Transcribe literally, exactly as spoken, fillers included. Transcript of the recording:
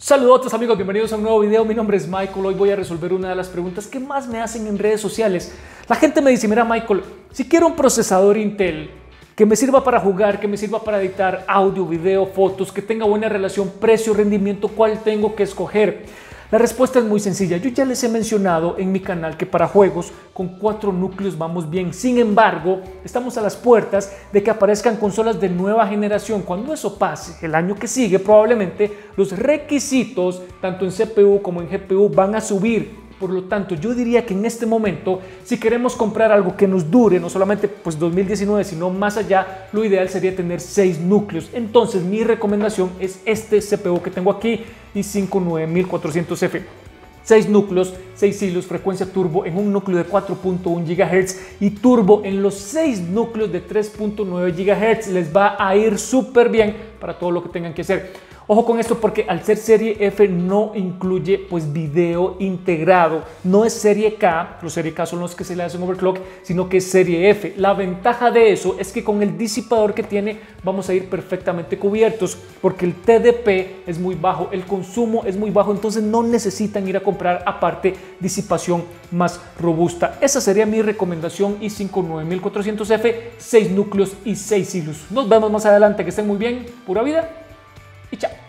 Saludos amigos, bienvenidos a un nuevo video. Mi nombre es Michael. Hoy voy a resolver una de las preguntas que más me hacen en redes sociales. La gente me dice, mira Michael, si quiero un procesador Intel que me sirva para jugar, que me sirva para editar audio, video, fotos, que tenga buena relación precio-rendimiento, ¿cuál tengo que escoger? La respuesta es muy sencilla. Yo ya les he mencionado en mi canal que para juegos con cuatro núcleos vamos bien. Sin embargo, estamos a las puertas de que aparezcan consolas de nueva generación. Cuando eso pase, el año que sigue, probablemente los requisitos, tanto en C P U como en G P U, van a subir. Por lo tanto, yo diría que en este momento, si queremos comprar algo que nos dure, no solamente pues dos mil diecinueve, sino más allá, lo ideal sería tener seis núcleos. Entonces, mi recomendación es este C P U que tengo aquí, i cinco nueve mil cuatrocientos F. seis núcleos, seis hilos, frecuencia turbo en un núcleo de cuatro punto uno gigahertz y turbo en los seis núcleos de tres punto nueve gigahertz. Les va a ir súper bien para todo lo que tengan que hacer. Ojo con esto porque al ser serie F no incluye pues video integrado, no es serie K, los serie K son los que se le hacen overclock, sino que es serie F. La ventaja de eso es que con el disipador que tiene vamos a ir perfectamente cubiertos porque el T D P es muy bajo, el consumo es muy bajo, entonces no necesitan ir a comprar aparte disipación más robusta. Esa sería mi recomendación, i cinco nueve mil cuatrocientos F, seis núcleos y seis hilos. Nos vemos más adelante, que estén muy bien, pura vida y chao.